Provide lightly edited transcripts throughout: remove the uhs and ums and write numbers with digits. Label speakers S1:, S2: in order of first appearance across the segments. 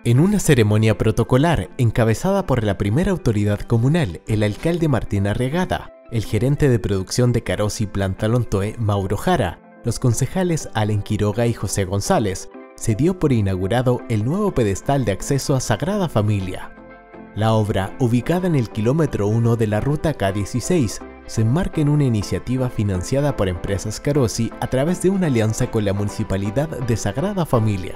S1: En una ceremonia protocolar encabezada por la primera autoridad comunal, el alcalde Martín Arriagada, el gerente de producción de Carosi Planta Lontoe, Mauro Jara, los concejales Allen Quiroga y José González, se dio por inaugurado el nuevo pedestal de acceso a Sagrada Familia. La obra, ubicada en el kilómetro 1 de la ruta K16, se enmarca en una iniciativa financiada por Empresas Carosi a través de una alianza con la Municipalidad de Sagrada Familia.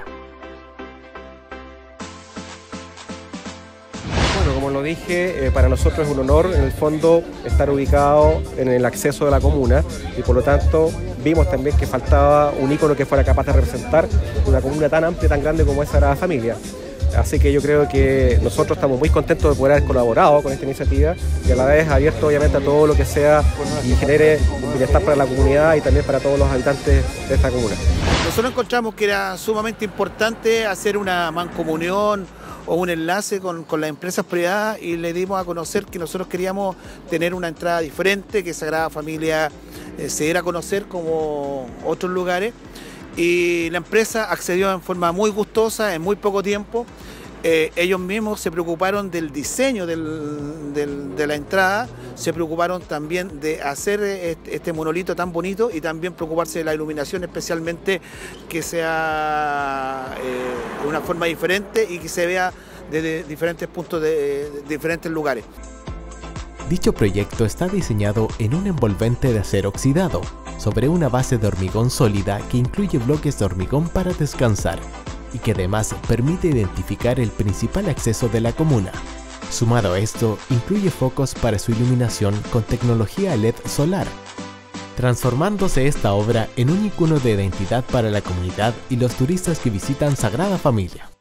S2: Bueno, como lo dije, para nosotros es un honor, en el fondo, estar ubicado en el acceso de la comuna y por lo tanto vimos también que faltaba un ícono que fuera capaz de representar una comuna tan amplia, tan grande como es Sagrada Familia. Así que yo creo que nosotros estamos muy contentos de poder haber colaborado con esta iniciativa y a la vez abierto obviamente a todo lo que sea y genere un bienestar para la comunidad y también para todos los habitantes de esta comuna.
S3: Nosotros encontramos que era sumamente importante hacer una mancomunión o un enlace con las empresas privadas y le dimos a conocer que nosotros queríamos tener una entrada diferente, que Sagrada Familia se diera a conocer como otros lugares. Y la empresa accedió en forma muy gustosa, en muy poco tiempo. Ellos mismos se preocuparon del diseño de la entrada, se preocuparon también de hacer este monolito tan bonito y también preocuparse de la iluminación, especialmente que sea de una forma diferente y que se vea desde diferentes puntos de diferentes lugares.
S1: Dicho proyecto está diseñado en un envolvente de acero oxidado, sobre una base de hormigón sólida que incluye bloques de hormigón para descansar y que además permite identificar el principal acceso de la comuna. Sumado a esto, incluye focos para su iluminación con tecnología LED solar, transformándose esta obra en un icono de identidad para la comunidad y los turistas que visitan Sagrada Familia.